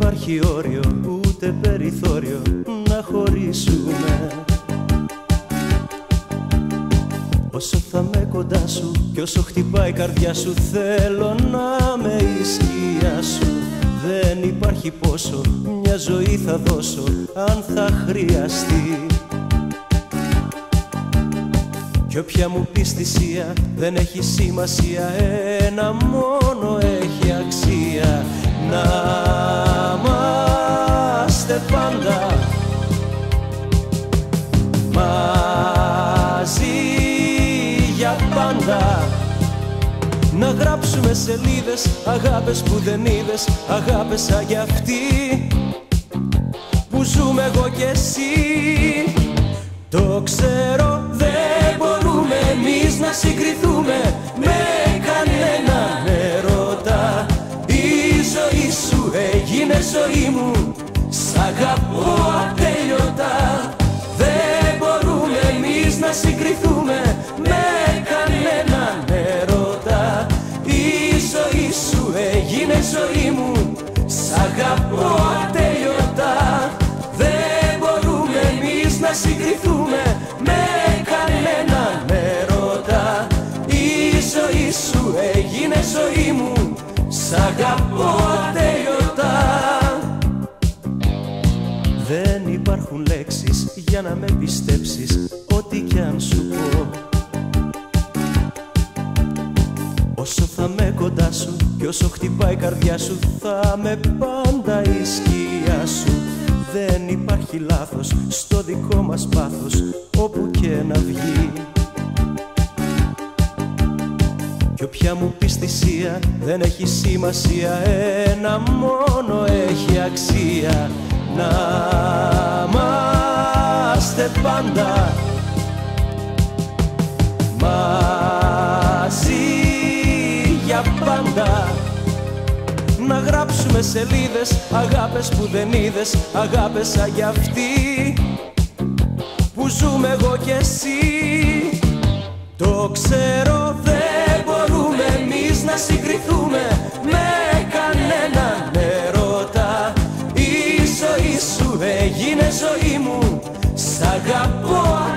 υπάρχει όριο ούτε περιθώριο να χωρίσουμε. Όσο θα με κοντά σου κι όσο χτυπάει η καρδιά σου, θέλω να με η σκιά σου. Δεν υπάρχει πόσο, μια ζωή θα δώσω αν θα χρειαστεί. Κι όποια μου πεις θυσία δεν έχει σημασία, ένα μόνο έχει αξία. Να είμαστε πάντα μαζί για πάντα. Να γράψουμε σελίδες, αγάπες που δεν είδες, αγάπες σαν κι αυτή που ζούμε εγώ κι εσύ. Το ξέρω, δεν μπορούμε εμείς να συγκριθούμε με κανέναν έρωτα. Η ζωή σου έγινε ζωή μου, σ' αγαπώ ατέλειωτα. Δεν μπορούμε εμείς να συγκριθούμε με κανέναν έρωτα. Η ζωή σου έγινε ζωή μου, σ' αγαπώ ατέλειωτα. Δεν μπορούμε εμείς να συγκριθούμε με κανέναν έρωτα. Η ζωή σου έγινε ζωή μου, σ' αγαπώ ατέλειωτα. Δεν υπάρχουν λέξεις για να με πιστέψεις ό,τι κι αν σου πω. Όσο θα με κοντά σου κι όσο χτυπάει η καρδιά σου, θα με πάντα η σκιά σου. Δεν υπάρχει λάθος στο δικό μας πάθος, όπου και να βγει. Κι όποια μου πεις θυσία δεν έχει σημασία, ένα μόνο έχει αξία. Να είμαστε πάντα μαζί για πάντα. Να γράψουμε σελίδες, αγάπες που δεν είδες, αγάπες σαν κι αυτή που ζούμε εγώ κι εσύ. Το ξέρω, δεν μπορούμε εμείς να συγκριθούμε με κανέναν έρωτα. Η ζωή σου έγινε ζωή μου, σ' αγαπώ